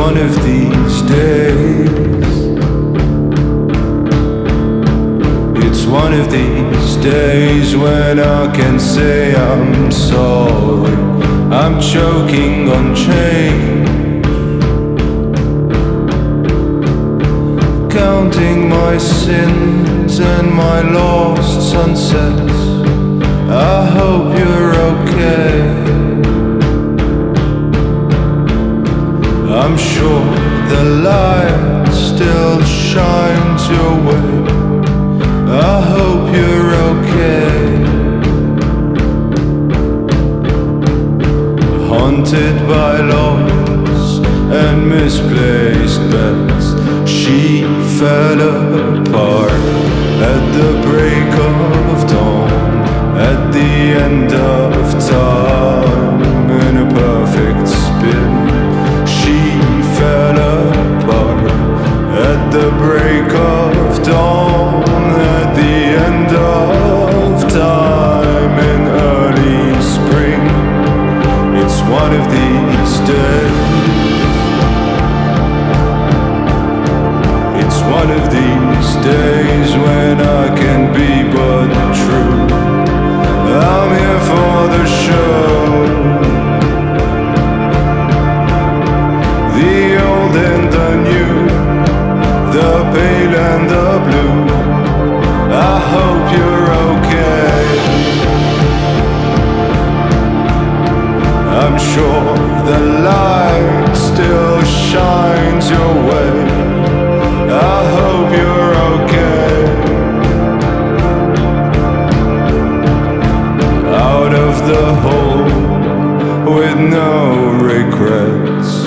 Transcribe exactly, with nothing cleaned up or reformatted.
one of these days. It's one of these days when I can say I'm sorry. I'm choking on change, counting my sins and my lost sunsets. I hope you're okay. I'm sure the light still shines your way. I hope you're okay. Haunted by loss and misplaced bets, she fell apart at the break of dawn, at the end of time. In a perfect spin, she fell apart at the break of dawn, at the end of time. In early spring, it's one of these days. It's one of these days when I can be but true. I'm here for the show, the old and the new, the pale and the blue. I hope you're okay. I'm sure the light still shines your way. I hope you're okay. Out of the hole with no regrets.